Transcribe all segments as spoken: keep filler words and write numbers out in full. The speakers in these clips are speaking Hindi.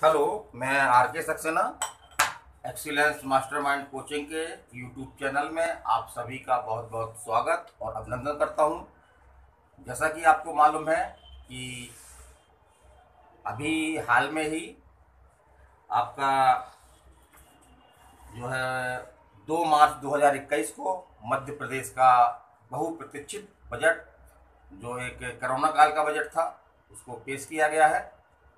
हेलो, मैं R K Saxena excellence mastermind coaching के यूट्यूब चैनल में आप सभी का बहुत बहुत स्वागत और अभिनंदन करता हूं। जैसा कि आपको मालूम है कि अभी हाल में ही आपका जो है दो मार्च दो हज़ार इक्कीस को मध्य प्रदेश का बहुप्रतीक्षित बजट, जो एक कोरोना काल का बजट था, उसको पेश किया गया है।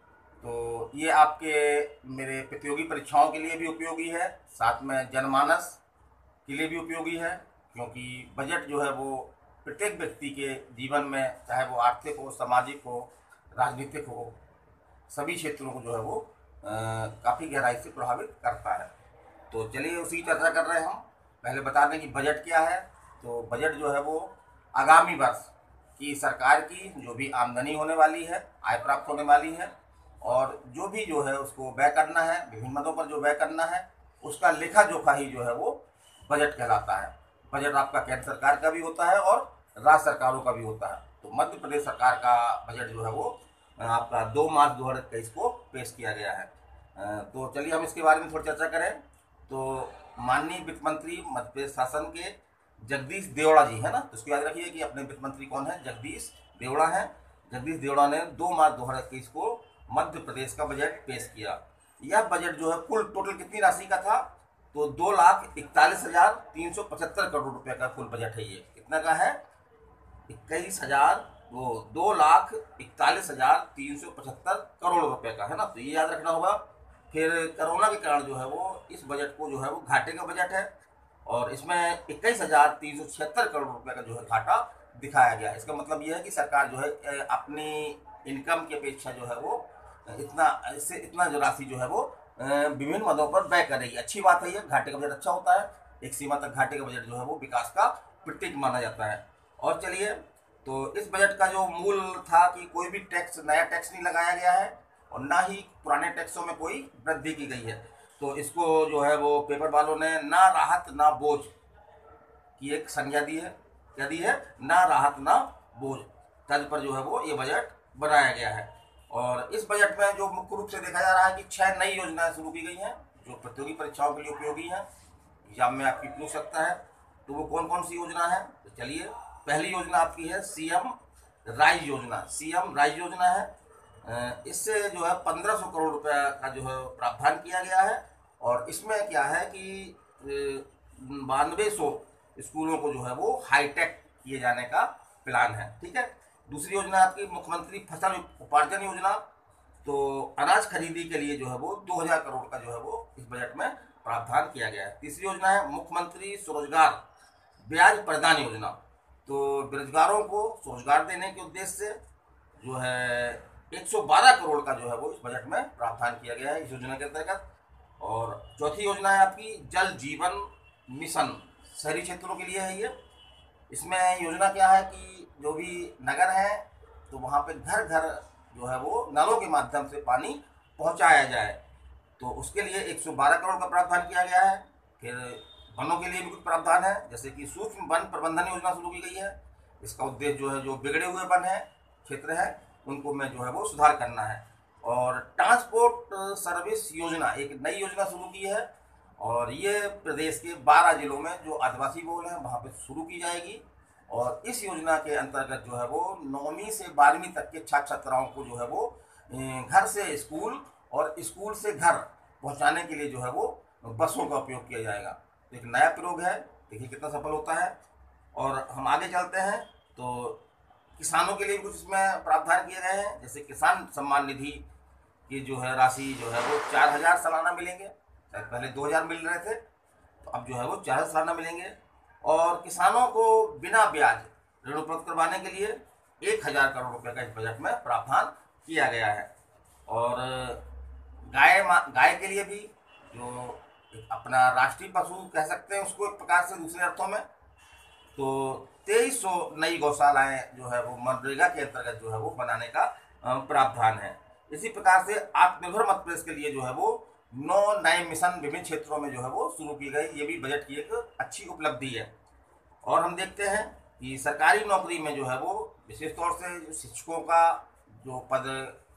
तो ये आपके मेरे प्रतियोगी परीक्षाओं के लिए भी उपयोगी है, साथ में जनमानस के लिए भी उपयोगी है, क्योंकि बजट जो है वो प्रत्येक व्यक्ति के जीवन में, चाहे वो आर्थिक हो, सामाजिक हो, राजनीतिक हो, सभी क्षेत्रों को जो है वो काफ़ी गहराई से प्रभावित करता है। तो चलिए उसी चर्चा कर रहे हैं हम। पहले बता दें कि बजट क्या है। तो बजट जो है वो आगामी वर्ष की सरकार की जो भी आमदनी होने वाली है, आय प्राप्त होने वाली है, और जो भी जो है उसको व्यय करना है, विभिन्न मदों पर जो व्यय करना है, उसका लेखा जोखा ही जो है वो बजट कहलाता है। बजट आपका केंद्र सरकार का भी होता है और राज्य सरकारों का भी होता है। तो मध्य प्रदेश सरकार का बजट जो है वो आपका दो मार्च दो हज़ार इक्कीस को पेश किया गया है। तो चलिए हम इसके बारे में थोड़ी चर्चा करें। तो माननीय वित्त मंत्री मध्य प्रदेश शासन के जगदीश देवड़ा जी है ना, तो इसको याद रखिए कि अपने वित्त मंत्री कौन है, जगदीश देवड़ा है। जगदीश देवड़ा ने दो मार्च दो हज़ार इक्कीस को मध्य प्रदेश का बजट पेश किया। यह बजट जो है कुल टोटल कितनी राशि का था, तो दो लाख इकतालीस हजार तीन सौ पचहत्तर करोड़ रुपए का कुल बजट है। ये कितना का है, इक्कीस हजार वो दो लाख इकतालीस हजार तीन सौ पचहत्तर करोड़ रुपए का है ना, तो ये याद रखना होगा। फिर कोरोना के कारण जो है वो इस बजट को जो है वो घाटे का बजट है, और इसमें इक्कीस हजार तीन सौ छिहत्तर करोड़ रुपए का जो है घाटा दिखाया गया। इसका मतलब यह है कि सरकार जो है अपनी इनकम की अपेक्षा जो है वो इतना इससे इतना जो राशि जो है वो विभिन्न मदों पर व्यय करेगी। अच्छी बात है, ये घाटे का बजट अच्छा होता है। एक सीमा तक घाटे का बजट जो है वो विकास का प्रतीक माना जाता है। और चलिए, तो इस बजट का जो मूल था कि कोई भी टैक्स, नया टैक्स नहीं लगाया गया है, और ना ही पुराने टैक्सों में कोई वृद्धि की गई है। तो इसको जो है वो पेपर वालों ने ना राहत ना बोझ की एक संज्ञा दी है। क्या दी है, ना राहत ना बोझ तर्ज पर जो है वो ये बजट बनाया गया है। और इस बजट में जो मुख्य रूप से देखा जा रहा है कि छह नई योजनाएं शुरू की गई हैं, जो प्रतियोगी परीक्षाओं के लिए उपयोगी हैं, एग्जाम में आपकी पूछ सकता है। तो वो कौन कौन सी योजना है, तो चलिए, पहली योजना आपकी है सीएम राइज योजना। सीएम राइज योजना है, इससे जो है पंद्रह सौ करोड़ रुपए का जो है प्रावधान किया गया है। और इसमें क्या है कि बानवे सौ स्कूलों को जो है वो हाईटेक किए जाने का प्लान है। ठीक है। दूसरी योजना आपकी मुख्यमंत्री फसल उपार्जन योजना। तो अनाज खरीदी के लिए जो है वो दो हज़ार करोड़ का जो है वो इस बजट में प्रावधान किया गया है। तीसरी योजना है मुख्यमंत्री स्वरोजगार ब्याज प्रदान योजना। तो बेरोजगारों को स्वरोजगार देने के उद्देश्य से जो है एक सौ बारह करोड़ का जो है वो इस बजट में प्रावधान किया गया है इस योजना के अंतर्गत। और चौथी योजना है आपकी जल जीवन मिशन, शहरी क्षेत्रों के लिए है ये। इसमें योजना क्या है कि जो भी नगर है तो वहाँ पे घर घर जो है वो नलों के माध्यम से पानी पहुँचाया जाए। तो उसके लिए एक सौ बारह करोड़ का प्रावधान किया गया है। फिर वनों के लिए भी कुछ प्रावधान है, जैसे कि सूक्ष्म वन प्रबंधन योजना शुरू की गई है। इसका उद्देश्य जो है जो बिगड़े हुए वन है, क्षेत्र है, उनको में जो है वो सुधार करना है। और ट्रांसपोर्ट सर्विस योजना एक नई योजना शुरू की है, और ये प्रदेश के बारह जिलों में जो आदिवासी बहुल हैं वहाँ पे शुरू की जाएगी। और इस योजना के अंतर्गत जो है वो नौवीं से बारहवीं तक के छात्र छात्राओं को जो है वो घर से स्कूल और स्कूल से घर पहुंचाने के लिए जो है वो बसों का उपयोग किया जाएगा। तो एक नया प्रयोग है, देखिए कितना सफल होता है। और हम आगे चलते हैं तो किसानों के लिए कुछ इसमें प्रावधान किए गए हैं, जैसे किसान सम्मान निधि की जो है राशि जो है वो चार हजार सालाना मिलेंगे। पहले दो हजार मिल रहे थे, तो अब जो है वो चार हजार सालाना मिलेंगे। और किसानों को बिना ब्याज ऋण उपलब्ध करवाने के लिए एक हजार करोड़ रुपए का इस बजट में प्रावधान किया गया है। और गाय गाय के लिए भी, जो अपना राष्ट्रीय पशु कह सकते हैं उसको एक प्रकार से दूसरे अर्थों में, तो तेईस सौ नई गौशालाएं जो है वो मनरेगा के अंतर्गत जो है वो बनाने का प्रावधान है। इसी प्रकार से आत्मनिर्भर मध्य प्रदेश के लिए जो है वो नौ नए मिशन विभिन्न क्षेत्रों में जो है वो शुरू की गई। ये भी बजट की एक अच्छी उपलब्धि है। और हम देखते हैं कि सरकारी नौकरी में जो है वो विशेष तौर से शिक्षकों का जो पद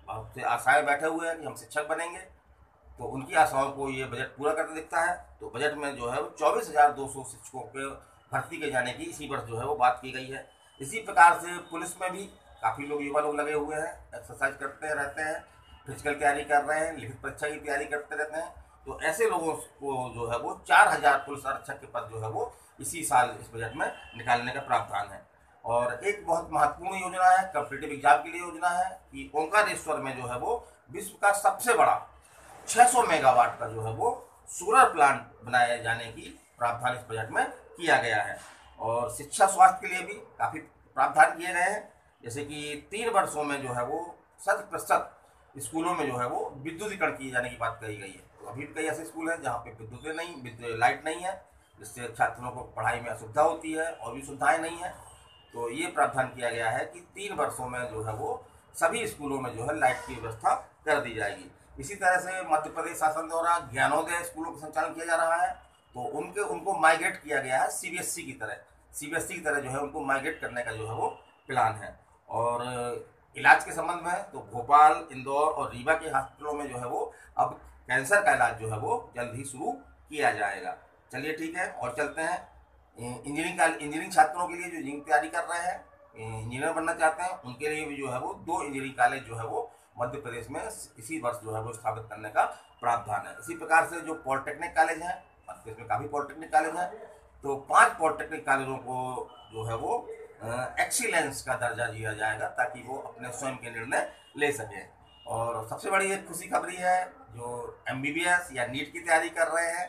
बहुत से आशाएं बैठे हुए हैं कि हम शिक्षक बनेंगे, तो उनकी आशाओं को ये बजट पूरा करते दिखता है। तो बजट में जो है वो चौबीस हज़ार दो सौ शिक्षकों के भर्ती के जाने की इसी वर्ष जो है वो बात की गई है। इसी प्रकार से पुलिस में भी काफ़ी लोग युवा लोग लगे हुए हैं, एक्सरसाइज करते रहते हैं, फिजिकल तैयारी कर रहे हैं, लिखित परीक्षा की तैयारी करते रहते हैं। तो ऐसे लोगों को जो है वो चार हज़ार पुलिस आरक्षक के पद जो है वो इसी साल इस बजट में निकालने का प्रावधान है। और एक बहुत महत्वपूर्ण योजना है, कॉम्पिटिटिव एग्जाम के लिए योजना है कि ओंकारेश्वर में जो है वो विश्व का सबसे बड़ा छह सौ मेगावाट का जो है वो सोलर प्लांट बनाए जाने की प्रावधान इस बजट में किया गया है। और शिक्षा स्वास्थ्य के लिए भी काफ़ी प्रावधान किए गए हैं, जैसे कि तीन वर्षों में जो है वो शत प्रतिशत स्कूलों में जो है वो विद्युतीकरण किए जाने की बात कही गई है। तो अभी भी कई ऐसे स्कूल हैं जहाँ पे विद्युत नहीं विद्युत लाइट नहीं है, जिससे छात्रों को पढ़ाई में असुविधा होती है और भी सुविधाएँ नहीं है। तो ये प्रावधान किया गया है कि तीन वर्षों में जो है वो सभी स्कूलों में जो है लाइट की व्यवस्था कर दी जाएगी। इसी तरह से मध्य प्रदेश शासन द्वारा ज्ञानोदय स्कूलों का संचालन किया जा रहा है, तो उनके उनको माइग्रेट किया गया है सीबीएसई की तरह सीबीएसई की तरह जो है उनको माइग्रेट करने का जो है वो प्लान है। और इलाज के संबंध में तो भोपाल, इंदौर और रीवा के हॉस्पिटलों में जो है वो अब कैंसर का इलाज जो है वो जल्द ही शुरू किया जाएगा। चलिए ठीक है, और चलते हैं इंजीनियरिंग का इंजीनियरिंग छात्रों के लिए जो इंजीनियरिंग तैयारी कर रहे हैं, इंजीनियर बनना चाहते हैं, उनके लिए भी जो है वो दो इंजीनियरिंग कॉलेज जो है वो मध्य प्रदेश में इसी वर्ष जो है वो स्थापित करने का प्रावधान है। इसी प्रकार से जो पॉलिटेक्निक कॉलेज हैं, मध्य प्रदेश में काफ़ी पॉलिटेक्निक कॉलेज हैं, तो पांच पॉलिटेक्निक कॉलेजों को जो है वो एक्सीलेंस का दर्जा दिया जाएगा ताकि वो अपने स्वयं के निर्णय ले सकें। और सबसे बड़ी एक खुशी खबरी है, जो एमबीबीएस या नीट की तैयारी कर रहे हैं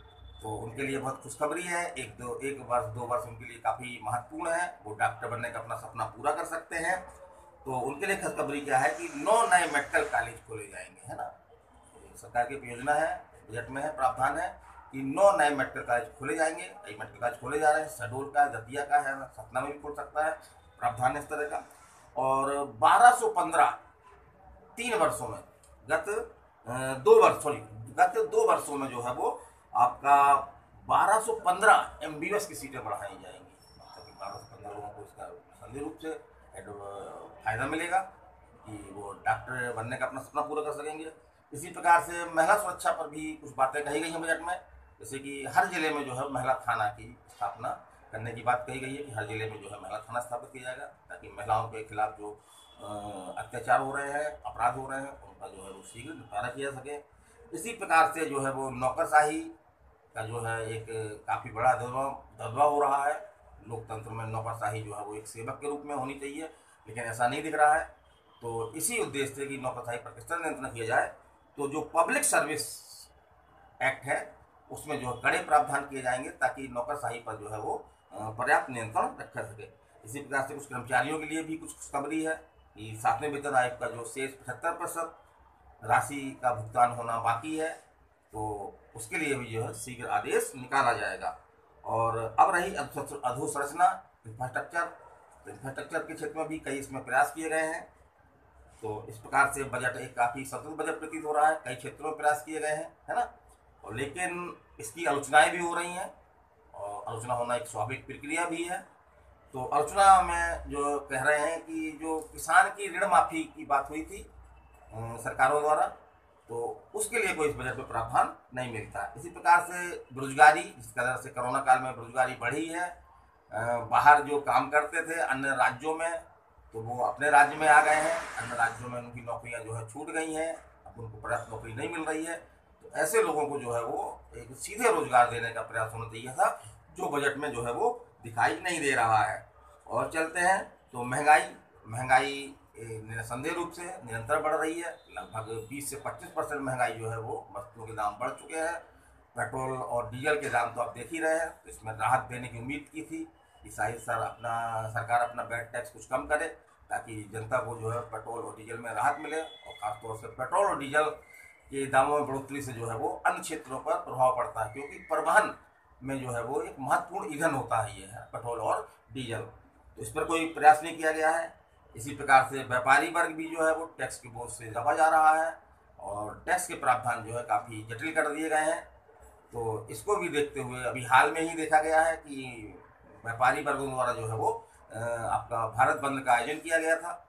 तो उनके लिए बहुत खुशखबरी है। एक दो एक वर्ष दो वर्ष उनके लिए काफ़ी महत्वपूर्ण है, वो डॉक्टर बनने का अपना सपना पूरा कर सकते हैं। तो उनके लिए खुशखबरी क्या है कि नौ नए मेडिकल कॉलेज खोले जाएंगे, है ना। तो सरकार की योजना है, बजट में है, प्रावधान है कि नौ नए मेडिकल कॉलेज खोले जाएंगे। कई मेडिकल कॉलेज खोले जा रहे हैं, शहडोल का, दतिया का है, सतना में भी खोल सकता है, प्रावधान इस तरह का। और बारह सौ पंद्रह तीन वर्षों में गत दो वर्ष सॉरी गत दो वर्षों में जो है वो आपका बारह सौ पंद्रह एमबीबीएस की सीटें बढ़ाई जाएंगी। मतलब बारह सौ पंद्रह लोगों को इसका संधि रूप से फायदा मिलेगा कि वो डॉक्टर बनने का अपना सपना पूरा कर सकेंगे। इसी प्रकार से महिला सुरक्षा पर भी कुछ बातें कही गई हैं बजट में, जैसे कि हर जिले में जो है महिला थाना की स्थापना करने की बात कही गई है कि हर जिले में जो है महिला थाना स्थापित किया जाएगा ताकि महिलाओं के खिलाफ जो अत्याचार हो रहे हैं, अपराध हो रहे हैं, उनका जो है वो शीघ्र निपटारा किया सके। इसी प्रकार से जो है वो नौकरशाही का जो है एक काफ़ी बड़ा दबदबा दबदबा हो रहा है। लोकतंत्र में नौकरशाही जो है वो एक सेवक के रूप में होनी चाहिए, लेकिन ऐसा नहीं दिख रहा है। तो इसी उद्देश्य से कि नौकरशाही पर किस तरह नियंत्रण किया जाए, तो जो पब्लिक सर्विस एक्ट है उसमें जो कड़े प्रावधान किए जाएंगे ताकि नौकरशाही पर जो है वो पर्याप्त नियंत्रण रखा सके। इसी प्रकार से कुछ कर्मचारियों के लिए भी कुछ खुशखबरी है कि सातवें वेतन आयोग का जो शेष पचहत्तर प्रतिशत राशि का भुगतान होना बाकी है, तो उसके लिए भी जो है शीघ्र आदेश निकाला जाएगा। और अब रही अधोसंरचना इंफ्रास्ट्रक्चर, तो इंफ्रास्ट्रक्चर के क्षेत्र में भी कई इसमें प्रयास किए गए हैं। तो इस प्रकार से बजट एक काफ़ी सतत बजट प्रतीत हो रहा है, कई क्षेत्रों में प्रयास किए गए हैं, है ना। और लेकिन इसकी आलोचनाएं भी हो रही हैं, और आलोचना होना एक स्वाभाविक प्रक्रिया भी है। तो आलोचना में जो कह रहे हैं कि जो किसान की ऋण माफ़ी की बात हुई थी सरकारों द्वारा, तो उसके लिए कोई इस बजट में प्रावधान नहीं मिलता। इसी प्रकार से बेरोजगारी, जिस तरह से कोरोना काल में बेरोजगारी बढ़ी है, बाहर जो काम करते थे अन्य राज्यों में तो वो अपने राज्य में आ गए हैं, अन्य राज्यों में उनकी नौकरियां जो है छूट गई हैं, अब उनको पर्याप्त नौकरी नहीं मिल रही है। तो ऐसे लोगों को जो है वो एक सीधे रोजगार देने का प्रयास होना चाहिए था, जो बजट में जो है वो दिखाई नहीं दे रहा है। और चलते हैं तो महंगाई महंगाई निसंदेह रूप से निरंतर बढ़ रही है। लगभग बीस से पच्चीस परसेंट महंगाई जो है वो वस्तुओं के दाम बढ़ चुके हैं। पेट्रोल और डीजल के दाम तो आप देख ही रहे हैं, तो इसमें राहत देने की उम्मीद की थी कि शायद सर अपना सरकार अपना वैट टैक्स कुछ कम करे ताकि जनता को जो है पेट्रोल और डीजल में राहत मिले। और ख़ासतौर से पेट्रोल और डीजल के दामों में बढ़ोतरी से जो है वो अन्य क्षेत्रों पर प्रभाव पड़ता है, क्योंकि परिवहन में जो है वो एक महत्वपूर्ण ईंधन होता है ये है पेट्रोल और डीजल। तो इस पर कोई प्रयास नहीं किया गया है। इसी प्रकार से व्यापारी वर्ग भी जो है वो टैक्स के बोझ से दबा जा रहा है, और टैक्स के प्रावधान जो है काफ़ी जटिल कर दिए गए हैं। तो इसको भी देखते हुए अभी हाल में ही देखा गया है कि व्यापारी वर्गों द्वारा जो है वो आपका भारत बंद का आयोजन किया गया था,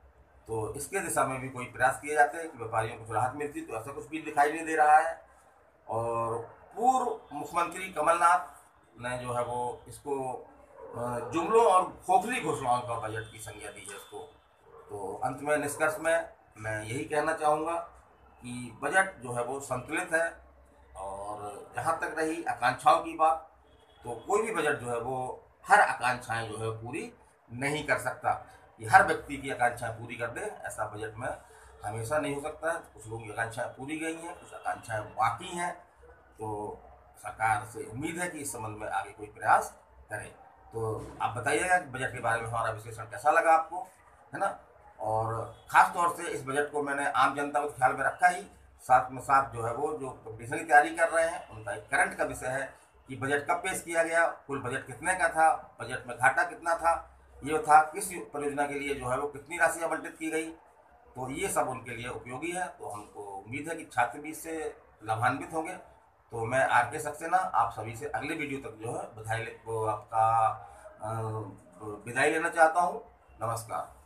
तो इसके दिशा में भी कोई प्रयास किए जाते हैं कि व्यापारियों को राहत मिलती, तो ऐसा कुछ भी दिखाई नहीं दे रहा है। और पूर्व मुख्यमंत्री कमलनाथ ने जो है वो इसको अ, जुमलों और खोखली घोषणाओं का बजट की संज्ञा दी है इसको। तो अंत में निष्कर्ष में मैं यही कहना चाहूँगा कि बजट जो है वो संतुलित है। और जहाँ तक रही आकांक्षाओं की बात, तो कोई भी बजट जो है वो हर आकांक्षाएं जो है पूरी नहीं कर सकता। कि हर व्यक्ति की आकांक्षाएं पूरी कर दे, ऐसा बजट में हमेशा नहीं हो सकता है। कुछ लोगों की आकांक्षाएं पूरी गई हैं, कुछ आकांक्षाएं बाकी हैं। तो सरकार से उम्मीद है कि इस संबंध में आगे कोई प्रयास करे। तो आप बताइएगा कि बजट के बारे में हमारा विश्लेषण कैसा लगा आपको, है ना। और ख़ास तौर से इस बजट को मैंने आम जनता को ख्याल में रखा ही, साथ में साथ जो है वो जो कॉम्पिटिशन की तैयारी कर रहे हैं उनका एक करंट का विषय है कि बजट कब पेश किया गया, कुल बजट कितने का था, बजट में घाटा कितना था, ये था किस परियोजना के लिए जो है वो कितनी राशि आवंटित की गई। तो ये सब उनके लिए उपयोगी है। तो हमको उम्मीद है कि छात्र भी इससे लाभान्वित होंगे। तो मैं आर के सक्सेना आप सभी से अगले वीडियो तक जो है बधाई वो आपका विदाई लेना चाहता हूँ। नमस्कार।